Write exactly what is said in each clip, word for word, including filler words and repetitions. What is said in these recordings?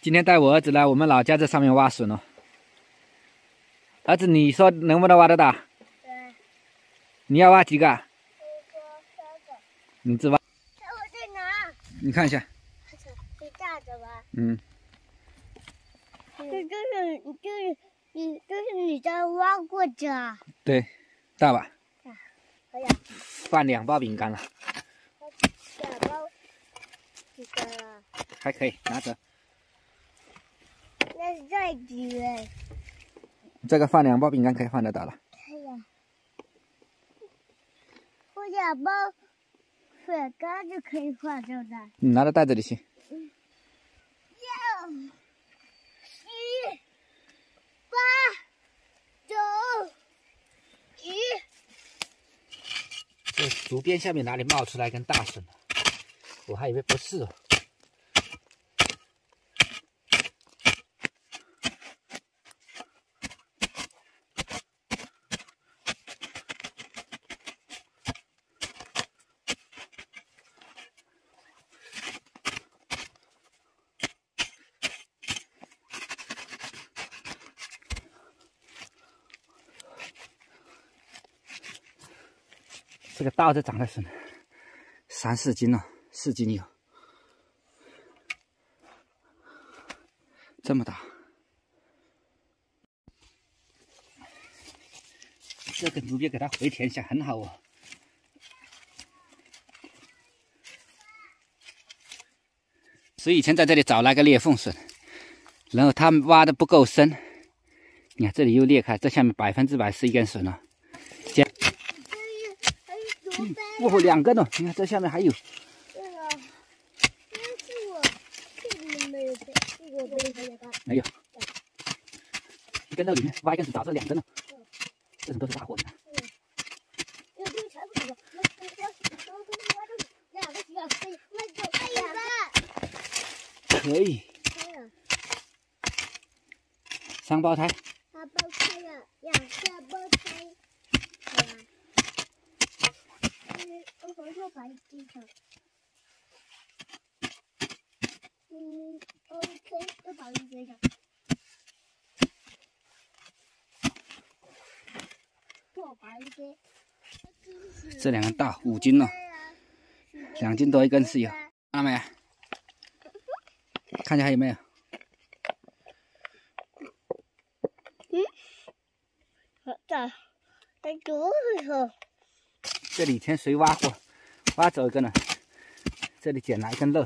今天带我儿子来我们老家这上面挖笋哦。儿子，你说能不能挖得到？ 对。 你要挖几个啊？ 我说三个。 你自挖。 我在哪？ 你看一下。 是大的吧？ 嗯。 这就是就是你就是你在挖过的啊？ 对，大吧？ 大。哎呀。 放两包饼干了。 两包饼干了。 还可以，拿走。 那是再几位？ 这个放两包饼干可以放得到了。 哎呀，我两包饼干就可以放这的。 你拿到袋子里去。 嗯。六、七、八、九、十。 这竹编下面哪里冒出来根大笋？我还以为不是哦。这个稻子长的笋，三四斤了，四斤有，这么大。这根竹编给它回填一下，很好哦。所以以前在这里找那个裂缝笋，然后它挖的不够深，你看这里又裂开，这下面百分之百是一根笋了。这。哦，两根哦！你看这下面还有。 对啊，但是我这里没有背，这个背还有个。 没有。一根肉里面挖一根是找这两根了。嗯。这都是大货的。嗯。这这全部是。我我我我我挖这两个几个可以，那就可以吧。可以。可以。双胞胎。 双胞胎呀，两个胞胎。我回头把你地上。嗯 ，OK， 又把你地上。我把一些。 这两根大，五斤了，两斤多一根是有，看到没有？看见还有没有？ 嗯，好的，在这头。 这里以前谁挖过？挖走一根了。这里捡来一根肉。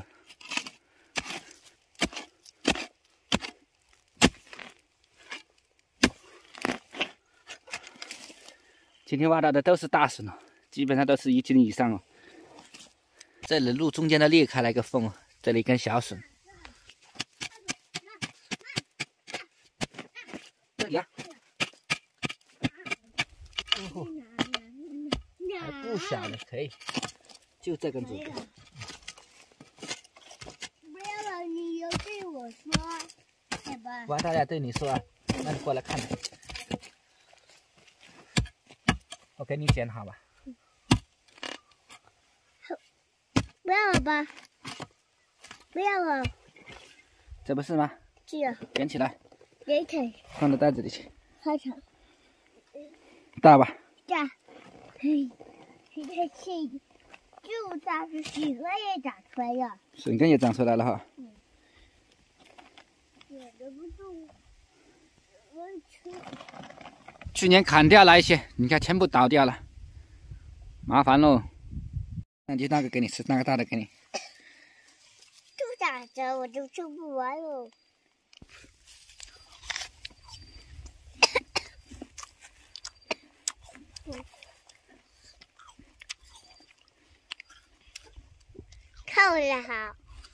今天挖到的都是大笋哦，基本上都是一斤以上哦。这里路中间的裂开了一个缝哦，这里一根小笋。这里啊。哦，还不小了，可以。就这根竹竿。 不要了，你有对我说，好吧？ 我大家对你说啊，那你过来看看。我给你剪好吧。 不要了吧？不要了。 这不是吗？ 是啊。 捡起来。 捡起来。 放到袋子里去。 好长。 大吧？ 大。嘿，这个是就大是水根也长出来了。 笋根也长出来了哈。 嗯。也忍不住。我吃。 去年砍掉了一些，你看全部倒掉了，麻烦喽。那就那个给你吃，那个大的给你。 就打着我就吃不完了。看我的好。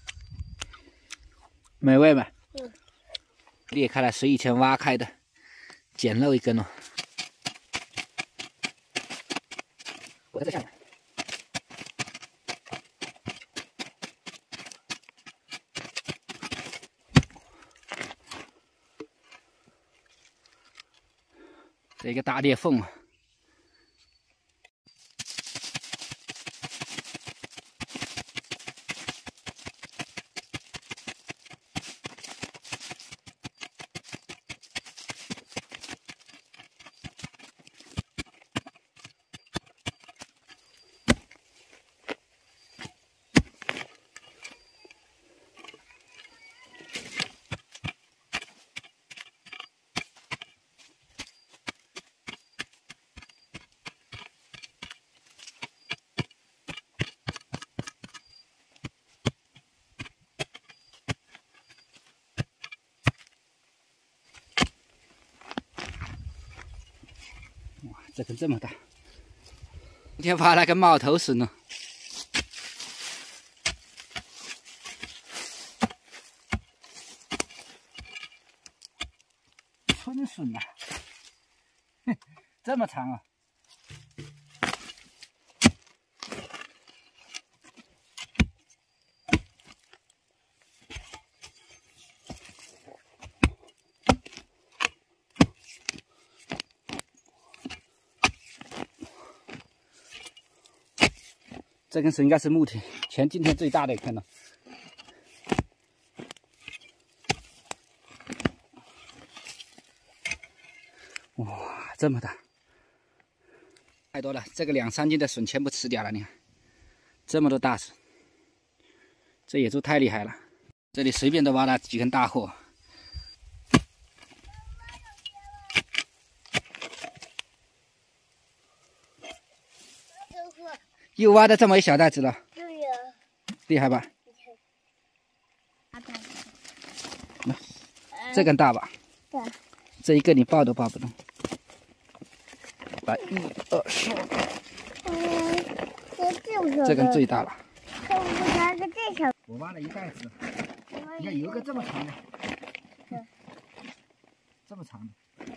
美味吧？ 嗯。 裂开了，是以前挖开的，捡漏一根哦。我在这下面。这一个大裂缝啊！ 这根这么大，今天挖了个毛头笋呢。春笋呐、啊，这么长啊！这根笋应该是目前全今天最大的一根了。哇，这么大，太多了！这个两三斤的笋全部吃掉了，你看，这么多大笋，这野猪太厉害了。这里随便都挖了几根大货。又挖到这么一小袋子了， 对呀， 厉害吧？ 大袋子， 这根大吧？ 对， 这一个你抱都抱不动。来，一二三， 嗯，这就是这根最大了。 这不拿个这小， 我挖了一袋子，你看有一个这么长的，这么长的。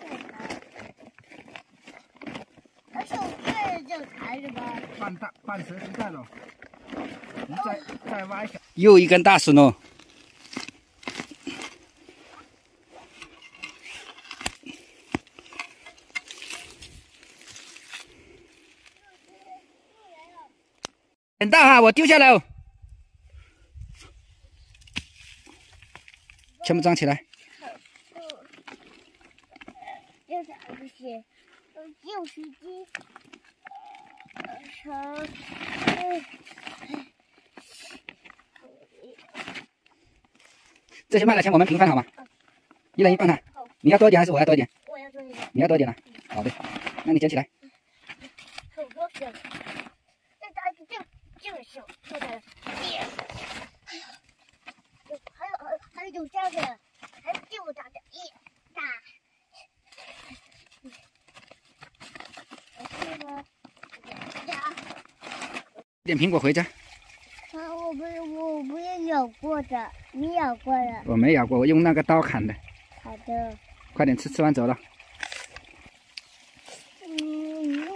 而且我这就抬着吧。 半大半蛇皮袋了，你再再挖一下，又一根大笋哦。很大哈，我丢下来哦，全部装起来。 这是这些，六十斤，成， 这些卖了钱我们平分好吗？一人一半哈。你要多一点还是我要多一点？ 我要多一点。 你要多一点了。好的，那你捡起来。 很多根，这大就这这么小，看看，耶！哎呀，还有还还有这样的，还有这么大的，一大。 点苹果回家。 啊，我不我不是咬过的，你咬过的。 我没咬过，我用那个刀砍的。 好的。 快点吃，吃完走了。 嗯。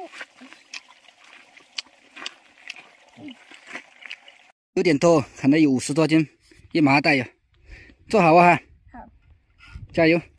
有点多，可能有五十多斤，一麻袋呀。做好啊哈。 好。 加油。